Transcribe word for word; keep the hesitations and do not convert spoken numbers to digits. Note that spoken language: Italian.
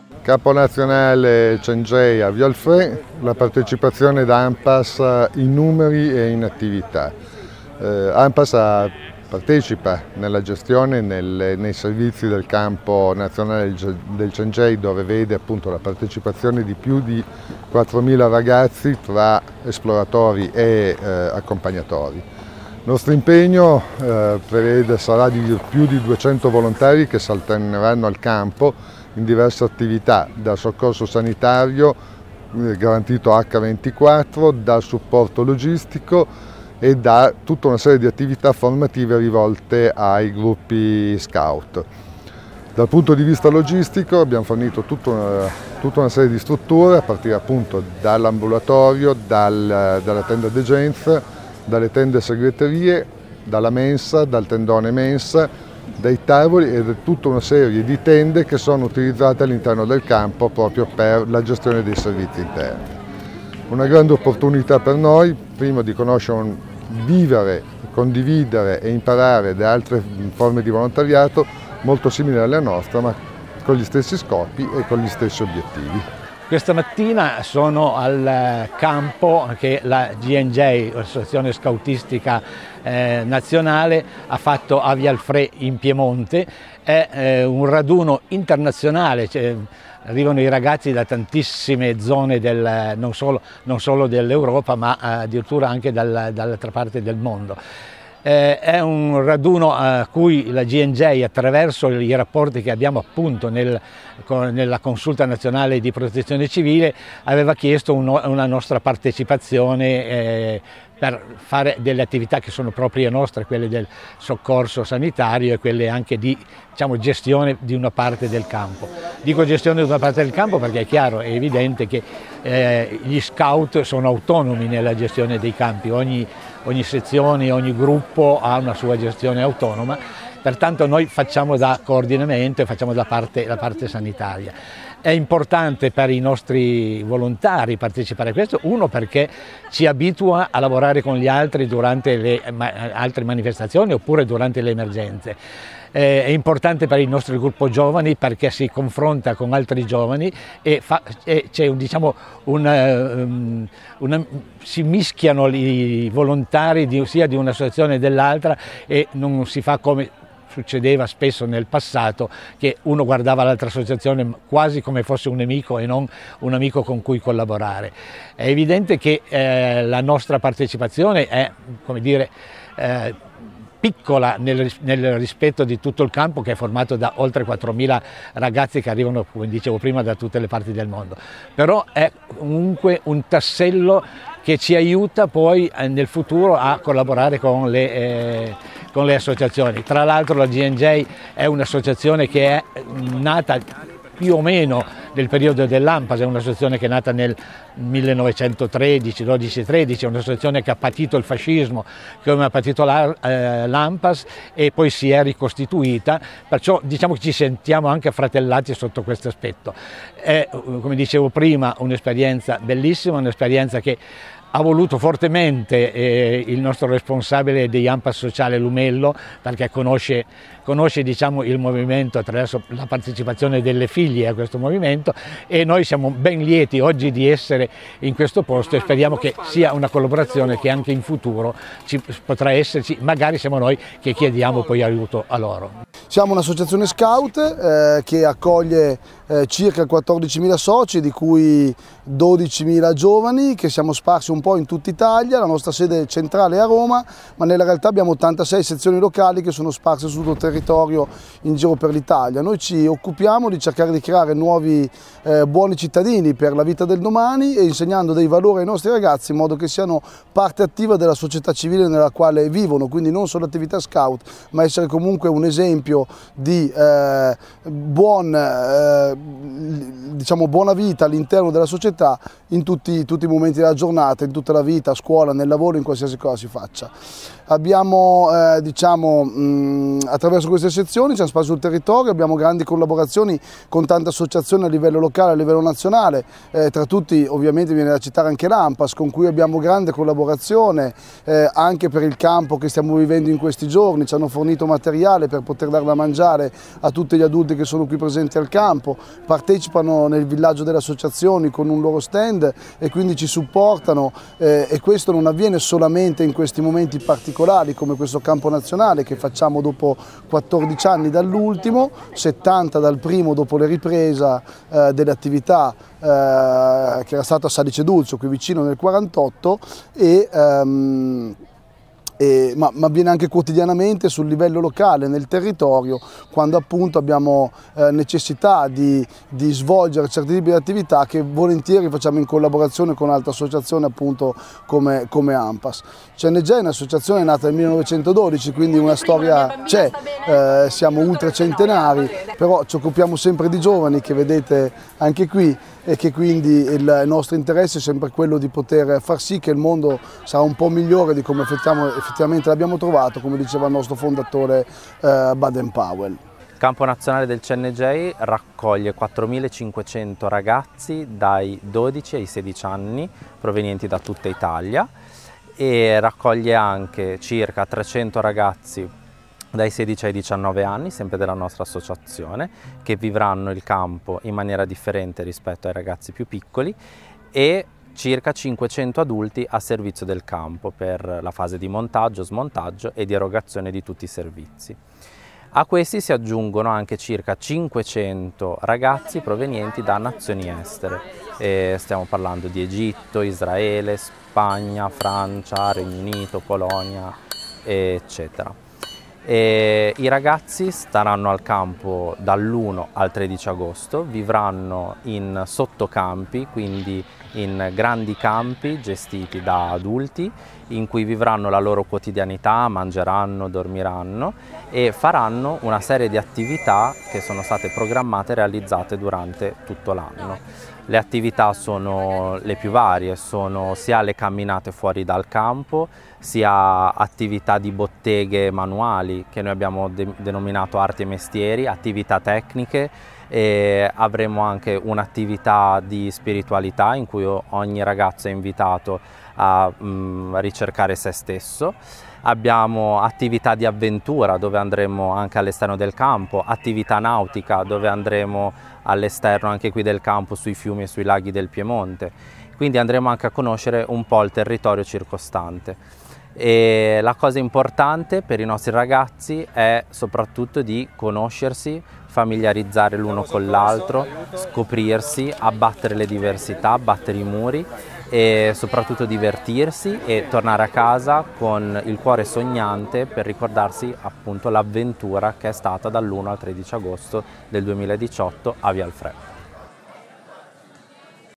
Campo nazionale Cengei a Vialfré, la partecipazione da ANPAS in numeri e in attività. Eh, ANPAS ha, partecipa nella gestione nelle, nei servizi del campo nazionale del Cengei, dove vede appunto la partecipazione di più di quattromila ragazzi tra esploratori e eh, accompagnatori. Il nostro impegno eh, prevede, sarà di più di duecento volontari che si alterneranno al campo in diverse attività, dal soccorso sanitario eh, garantito acca ventiquattro, dal supporto logistico e da tutta una serie di attività formative rivolte ai gruppi scout. Dal punto di vista logistico abbiamo fornito tutta una, tutta una serie di strutture, a partire appunto dall'ambulatorio, dal, dalla tenda degenza, dalle tende segreterie, dalla mensa, dal tendone mensa, dai tavoli e da tutta una serie di tende che sono utilizzate all'interno del campo proprio per la gestione dei servizi interni. Una grande opportunità per noi, prima di conoscere, vivere, condividere e imparare da altre forme di volontariato molto simili alla nostra, ma con gli stessi scopi e con gli stessi obiettivi. Questa mattina sono al campo che la G N J, l'Associazione Scautistica eh, Nazionale, ha fatto a Vialfré in Piemonte. È eh, un raduno internazionale, cioè, arrivano i ragazzi da tantissime zone, del, non solo, non solo dell'Europa, ma addirittura anche dal, dall'altra parte del mondo. Eh, è un raduno a cui la G N J, attraverso i rapporti che abbiamo appunto nel, con, nella Consulta Nazionale di Protezione Civile, aveva chiesto un, una nostra partecipazione eh, per fare delle attività che sono proprie nostre, quelle del soccorso sanitario e quelle anche di, diciamo, gestione di una parte del campo. Dico gestione di una parte del campo perché è chiaro, è evidente che eh, gli scout sono autonomi nella gestione dei campi, ogni, ogni sezione, ogni gruppo ha una sua gestione autonoma, pertanto noi facciamo da coordinamento e facciamo da parte, la parte sanitaria. È importante per i nostri volontari partecipare a questo, uno perché ci abitua a lavorare con gli altri durante le altre manifestazioni oppure durante le emergenze. È importante per il nostro gruppo giovani perché si confronta con altri giovani e, e c'è un, diciamo, un, una, si mischiano i volontari di, sia di un'associazione che dell'altra e non si fa come succedeva spesso nel passato, che uno guardava l'altra associazione quasi come fosse un nemico e non un amico con cui collaborare. È evidente che eh, la nostra partecipazione è, come dire, eh, piccola nel, nel rispetto di tutto il campo, che è formato da oltre quattromila ragazzi che arrivano, come dicevo prima, da tutte le parti del mondo. Però è comunque un tassello che ci aiuta poi nel futuro a collaborare con le, eh, con le associazioni. Tra l'altro la G N J è un'associazione che è nata più o meno nel periodo dell'ANPAS, è un'associazione che è nata nel millenovecentotredici, dodici tredici, è un'associazione che ha patito il fascismo come ha patito l'ANPAS e poi si è ricostituita, perciò diciamo che ci sentiamo anche affratellati sotto questo aspetto. È, come dicevo prima, un'esperienza bellissima, un'esperienza che ha voluto fortemente eh, il nostro responsabile di ANPAS Sociale Lumello, perché conosce, conosce diciamo, il movimento attraverso la partecipazione delle figlie a questo movimento, e noi siamo ben lieti oggi di essere in questo posto e speriamo che sia una collaborazione che anche in futuro ci potrà esserci, magari siamo noi che chiediamo poi aiuto a loro. Siamo un'associazione scout eh, che accoglie eh, circa quattordicimila soci, di cui dodicimila giovani, che siamo sparsi un po' in tutta Italia. La nostra sede centrale è a Roma, ma nella realtà abbiamo ottantasei sezioni locali che sono sparse su tutto il territorio in giro per l'Italia. Noi ci occupiamo di cercare di creare nuovi eh, buoni cittadini per la vita del domani, e insegnando dei valori ai nostri ragazzi in modo che siano parte attiva della società civile nella quale vivono, quindi non solo attività scout, ma essere comunque un esempio di eh, buon, eh, diciamo, buona vita all'interno della società in tutti, tutti i momenti della giornata, in tutta la vita, a scuola, nel lavoro, in qualsiasi cosa si faccia. Abbiamo, eh, diciamo, mh, attraverso queste sezioni siamo sparsi sul territorio, abbiamo grandi collaborazioni con tante associazioni a livello locale e a livello nazionale, eh, tra tutti ovviamente viene da citare anche l'ANPAS, con cui abbiamo grande collaborazione eh, anche per il campo che stiamo vivendo in questi giorni. Ci hanno fornito materiale per poter dare da mangiare a tutti gli adulti che sono qui presenti al campo, partecipano nel villaggio delle associazioni con un loro stand e quindi ci supportano, eh, e questo non avviene solamente in questi momenti particolari come questo campo nazionale che facciamo dopo quattordici anni dall'ultimo, settanta dal primo dopo la ripresa eh, delle attività eh, che era stato a Salice Dulcio qui vicino nel quarantotto e ehm, E, ma, ma avviene anche quotidianamente sul livello locale, nel territorio, quando appunto abbiamo eh, necessità di, di svolgere certi tipi di attività che volentieri facciamo in collaborazione con altre associazioni appunto come, come ANPAS. C N J è un'associazione nata nel millenovecentododici, quindi una storia c'è, eh, siamo ultracentenari, però ci occupiamo sempre di giovani che vedete anche qui e che quindi il nostro interesse è sempre quello di poter far sì che il mondo sarà un po' migliore di come effettivamente l'abbiamo trovato, come diceva il nostro fondatore eh, Baden-Powell. Il campo nazionale del C N J raccoglie quattromilacinquecento ragazzi dai dodici ai sedici anni provenienti da tutta Italia e raccoglie anche circa trecento ragazzi dai sedici ai diciannove anni, sempre della nostra associazione, che vivranno il campo in maniera differente rispetto ai ragazzi più piccoli, e circa cinquecento adulti a servizio del campo per la fase di montaggio, smontaggio e di erogazione di tutti i servizi. A questi si aggiungono anche circa cinquecento ragazzi provenienti da nazioni estere. E stiamo parlando di Egitto, Israele, Spagna, Francia, Regno Unito, Polonia, eccetera. E i ragazzi staranno al campo dall'primo al tredici agosto, vivranno in sottocampi, quindi in grandi campi gestiti da adulti, in cui vivranno la loro quotidianità, mangeranno, dormiranno e faranno una serie di attività che sono state programmate e realizzate durante tutto l'anno. Le attività sono le più varie, sono sia le camminate fuori dal campo, sia attività di botteghe manuali che noi abbiamo de denominato arti e mestieri, attività tecniche, e avremo anche un'attività di spiritualità in cui ogni ragazzo è invitato a mh, ricercare se stesso. Abbiamo attività di avventura dove andremo anche all'esterno del campo, attività nautica dove andremo all'esterno anche qui del campo sui fiumi e sui laghi del Piemonte. Quindi andremo anche a conoscere un po' il territorio circostante. E la cosa importante per i nostri ragazzi è soprattutto di conoscersi, familiarizzare l'uno con l'altro, scoprirsi, abbattere le diversità, abbattere i muri e soprattutto divertirsi e tornare a casa con il cuore sognante per ricordarsi appunto l'avventura che è stata dall'primo al tredici agosto del duemiladiciotto a Via Alfrè.